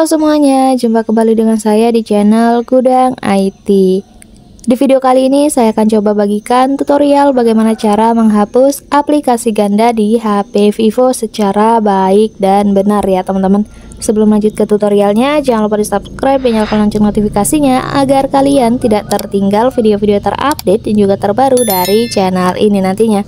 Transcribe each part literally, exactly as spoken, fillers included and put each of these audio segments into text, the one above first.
Halo semuanya, jumpa kembali dengan saya di channel Gudang I T. Di video kali ini saya akan coba bagikan tutorial bagaimana cara menghapus aplikasi ganda di H P Vivo secara baik dan benar ya teman-teman. Sebelum lanjut ke tutorialnya, jangan lupa di subscribe dan nyalakan lonceng notifikasinya agar kalian tidak tertinggal video-video terupdate dan juga terbaru dari channel ini nantinya.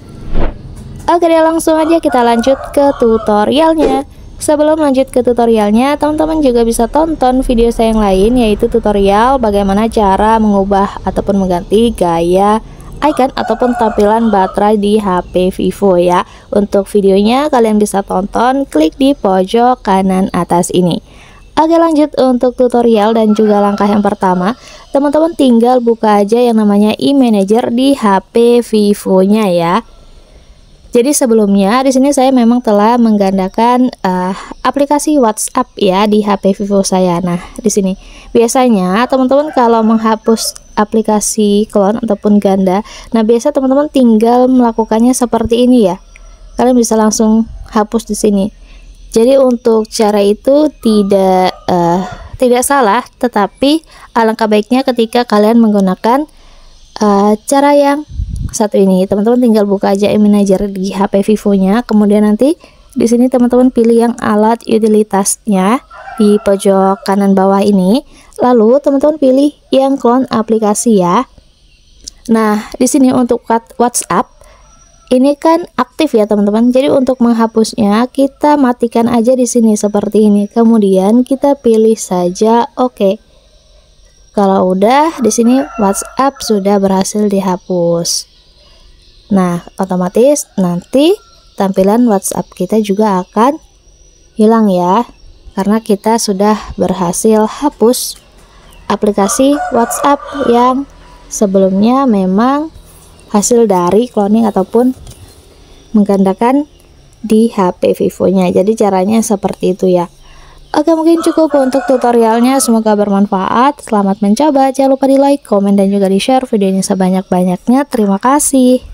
Oke deh, langsung aja kita lanjut ke tutorialnya. Sebelum lanjut ke tutorialnya, teman-teman juga bisa tonton video saya yang lain, yaitu tutorial bagaimana cara mengubah ataupun mengganti gaya icon ataupun tampilan baterai di H P Vivo ya. Untuk videonya kalian bisa tonton, klik di pojok kanan atas ini. Oke, lanjut untuk tutorial dan juga langkah yang pertama, teman-teman tinggal buka aja yang namanya iManager di H P Vivo-nya ya. Jadi sebelumnya di sini saya memang telah menggandakan uh, aplikasi WhatsApp ya di H P Vivo saya. Nah, di sini biasanya teman-teman kalau menghapus aplikasi clone ataupun ganda, nah biasa teman-teman tinggal melakukannya seperti ini ya. Kalian bisa langsung hapus di sini. Jadi untuk cara itu tidak uh, tidak salah, tetapi alangkah baiknya ketika kalian menggunakan uh, cara yang satu ini. Teman-teman tinggal buka aja iManager di H P Vivo-nya, kemudian nanti di sini teman-teman pilih yang alat utilitasnya di pojok kanan bawah ini, lalu teman-teman pilih yang clone aplikasi ya. Nah, di sini untuk WhatsApp ini kan aktif ya teman-teman. Jadi untuk menghapusnya kita matikan aja di sini seperti ini. Kemudian kita pilih saja oke. Okay. Kalau udah di sini WhatsApp sudah berhasil dihapus. Nah, otomatis nanti tampilan WhatsApp kita juga akan hilang ya, karena kita sudah berhasil hapus aplikasi WhatsApp yang sebelumnya memang hasil dari cloning ataupun menggandakan di H P Vivo-nya. Jadi caranya seperti itu ya. Oke, mungkin cukup untuk tutorialnya, semoga bermanfaat. Selamat mencoba, jangan lupa di like, komen, dan juga di share videonya sebanyak-banyaknya. Terima kasih.